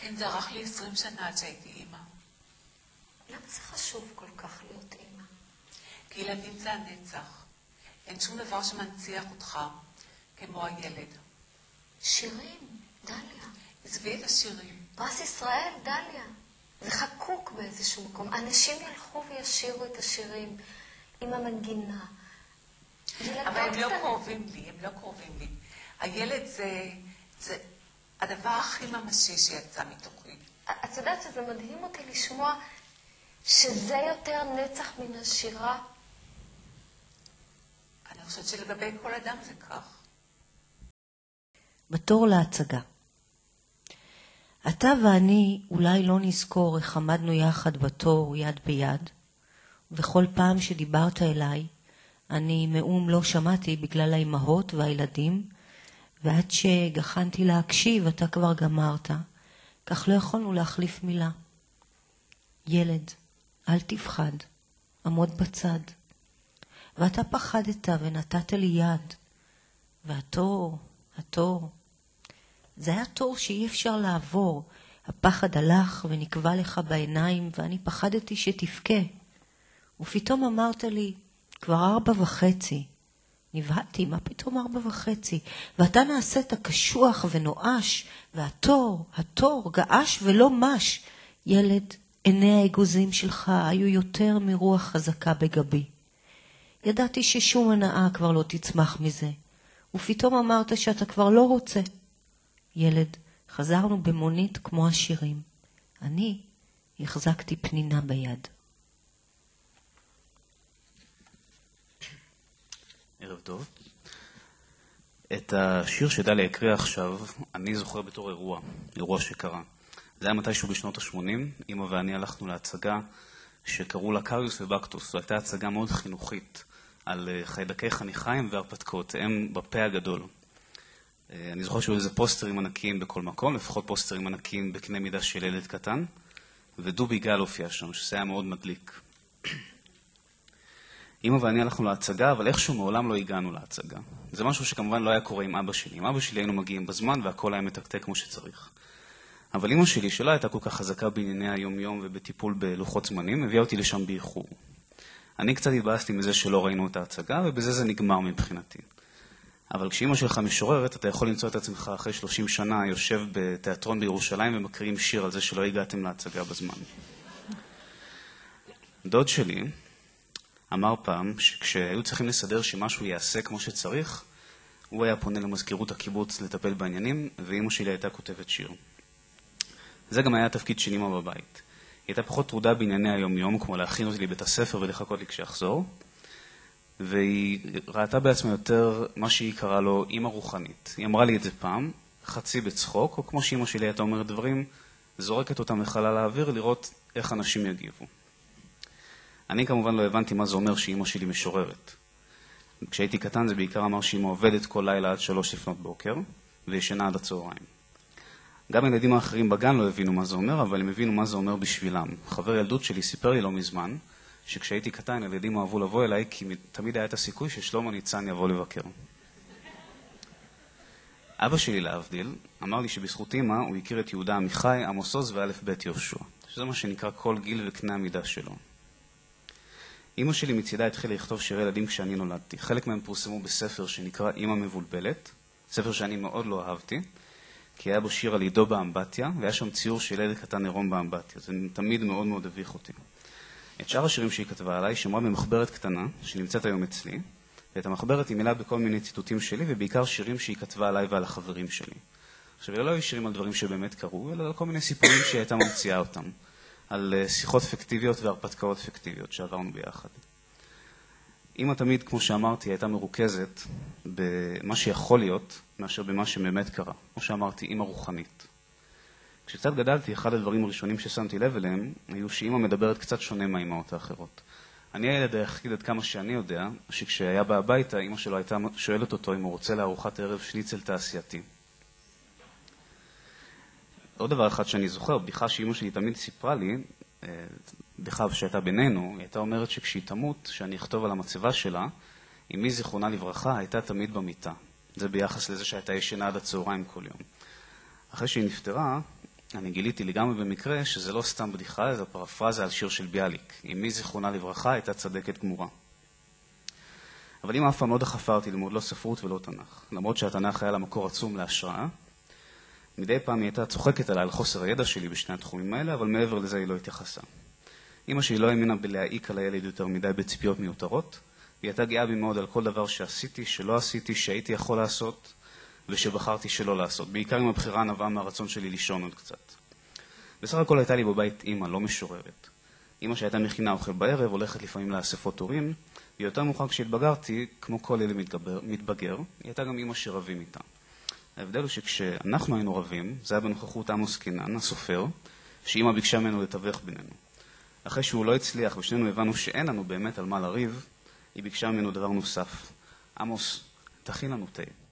כן, זה ארך לי 20 שנה עד שהייתי אימא. למה זה חשוב כל כך להיות אימא? כי ילדים זה הנצח. אין שום דבר שמנציח אותך כמו הילד. שירים, דליה. עזבי את השירים. פרס ישראל, דליה. זה חקוק באיזשהו מקום. אנשים ילכו וישירו את השירים עם המנגינה. אבל הם לא קרובים לי, הם לא קרובים לי. הילד זה הדבר הכי ממשי שיצא מתוכי. את יודעת שזה מדהים אותי לשמוע שזה יותר נצח מן השירה? אני חושבת שלגבי כל אדם זה כך. בתור להצגה. אתה ואני אולי לא נזכור איך עמדנו יחד בתור יד ביד, וכל פעם שדיברת אליי, אני מאום לא שמעתי בגלל האימהות והילדים, ועד שגחנתי להקשיב אתה כבר גמרת, כך לא יכולנו להחליף מילה. ילד, אל תפחד, עמוד בצד. ואתה פחדת ונתת לי יד. והתור, זה היה תור שאי אפשר לעבור. הפחד הלך ונקבע לך בעיניים, ואני פחדתי שתבכה. ופתאום אמרת לי, כבר 4:30. נבהלתי, מה פתאום 4:30? ואתה נעשית קשוח ונואש, והתור געש ולא מש. ילד, עיני האגוזים שלך היו יותר מרוח חזקה בגבי. ידעתי ששום הנאה כבר לא תצמח מזה, ופתאום אמרת שאתה כבר לא רוצה. ילד, חזרנו במונית כמו השירים. אני החזקתי פנינה ביד. ערב טוב. את השיר שדליה הקריאה עכשיו, אני זוכר בתור אירוע שקרה. זה היה מתישהו בשנות ה-80, אמא ואני הלכנו להצגה שקראו לה קריוס ובקטוס. זו הייתה הצגה מאוד חינוכית על חיידקי חניכיים והרפתקאות, הם בפה הגדול. אני זוכר שהיו איזה פוסטרים ענקיים בכל מקום, לפחות פוסטרים ענקיים בקנה מידה של ילד קטן, ודובי גל הופיע שם, שזה היה מאוד מדליק. אמא ואני הלכנו להצגה, אבל איכשהו מעולם לא הגענו להצגה. זה משהו שכמובן לא היה קורה עם אבא שלי. עם אבא שלי היינו מגיעים בזמן והכל היה מתקתק כמו שצריך. אבל אמא שלי, שלא הייתה כל כך חזקה בענייני היום-יום ובטיפול בלוחות זמנים, הביאה אותי לשם באיחור. אני קצת התבאסתי מזה שלא ראינו את ההצגה, ובזה זה נגמר מבחינתי. אבל כשאמא שלך משוררת, אתה יכול למצוא את עצמך אחרי 30 שנה יושב בתיאטרון בירושלים ומקריאים שיר על זה שלא הגעתם להצגה בזמן. דוד שלי אמר פעם שכשהיו צריכים לסדר שמשהו יעשה כמו שצריך, הוא היה פונה למזכירות הקיבוץ לטפל בעניינים, ואמא שלי הייתה כותבת שיר. זה גם היה התפקיד של אמא בבית. היא הייתה פחות טרודה בענייני היום-יום, כמו להכין אותי לבית הספר ולחכות לי כשיחזור, והיא ראתה בעצמה יותר מה שהיא קראה לו אמא רוחנית. היא אמרה לי את זה פעם, חצי בצחוק, או כמו שאמא שלי הייתה אומרת דברים, זורקת אותם לחלל האוויר לראות איך אנשים יגיבו. אני כמובן לא הבנתי מה זה אומר שאמא שלי משוררת. כשהייתי קטן זה בעיקר אמר שאמא עובדת כל לילה עד 3 לפנות בוקר, וישנה עד הצהריים. גם הילדים האחרים בגן לא הבינו מה זה אומר, אבל הם הבינו מה זה אומר בשבילם. חבר ילדות שלי סיפר לי לא מזמן, שכשהייתי קטן הילדים אהבו לבוא אליי, כי תמיד היה את הסיכוי ששלמה ניצן יבוא לבקר. אבא שלי להבדיל אמר לי שבזכות אמא הוא הכיר את יהודה עמיחי, עמוס עוז ואלף בית יהושע, שזה מה שנקרא כל גיל וקנה המידה שלו. אמא שלי מצידה התחילה לכתוב שירי ילדים כשאני נולדתי. חלק מהם פורסמו בספר שנקרא אמא מבולבלת, ספר שאני מאוד לא אהבתי, כי היה בו שיר על עידו באמבטיה, והיה שם ציור של ילד קטן עירום באמבטיה. זה תמיד מאוד מאוד הביך אותי. את שאר השירים שהיא כתבה עליי שמרה במחברת קטנה, שנמצאת היום אצלי, ואת המחברת היא מילה בכל מיני ציטוטים שלי, ובעיקר שירים שהיא כתבה עליי ועל החברים שלי. עכשיו, לא היו שירים על דברים שבאמת קרו, אלא על כל מיני סיפורים שהיא הייתה ממציאה אותם. על שיחות פיקטיביות והרפתקאות פיקטיביות שעברנו ביחד. אמא תמיד, כמו שאמרתי, הייתה מרוכזת במה שיכול להיות, מאשר במה שבאמת קרה. כמו שאמרתי, אמא רוחנית. כשקצת גדלתי, אחד הדברים הראשונים ששמתי לב אליהם, היו שאמא מדברת קצת שונה מהאמהות האחרות. אני הילד היחיד עד כמה שאני יודע, שכשהיה בא הביתה, אמא שלו הייתה שואלת אותו אם הוא רוצה לארוחת ערב שניצל תעשייתי. עוד דבר אחד שאני זוכר, בדיחה שאמא שלי תמיד סיפרה לי, בדיחה שהייתה בינינו, היא הייתה אומרת שכשהיא תמות, שאני אכתוב על המצבה שלה, אמי זיכרונה לברכה הייתה תמיד במיטה. זה ביחס לזה שהייתה ישנה עד הצהריים כל יום. אחרי שהיא נפטרה, אני גיליתי לגמרי במקרה שזה לא סתם בדיחה, זו פרפרזה על שיר של ביאליק. אמי זיכרונה לברכה הייתה צדקת גמורה. אבל אמא אף פעם לא דחפה אותי ללמוד לא ספרות ולא תנ"ך. למרות שהתנ"ך היה לה מקור עצום להשראה, מדי פעם היא הייתה צוחקת עליי על חוסר הידע שלי בשני התחומים האלה, אבל מעבר לזה היא לא התייחסה. אמא שלי לא האמינה בלהעיק על הילד יותר מדי בציפיות מיותרות, והיא הייתה גאה בי מאוד על כל דבר שעשיתי, שלא עשיתי, שהייתי יכול לעשות, ושבחרתי שלא לעשות. בעיקר עם הבחירה נבעה מהרצון שלי לישון עוד קצת. בסך הכל הייתה לי בבית אמא, לא משוררת. אמא שהייתה מכינה אוכל בערב, הולכת לפעמים לאספות הורים, ויותר מאוחר כשהתבגרתי, כמו כל ילד מתבגר, היא הייתה גם אמא שרבים איתה. ההבדל הוא שכשאנחנו היינו רבים, זה היה בנוכחות עמוס קינן, הסופר, שאמא ביקשה ממנו לתווך בינינו. אחרי שהוא לא הצליח ושנינו הבנו שאין לנו באמת על מה לריב, היא ביקשה ממנו דבר נוסף. עמוס, תכין לנו תה.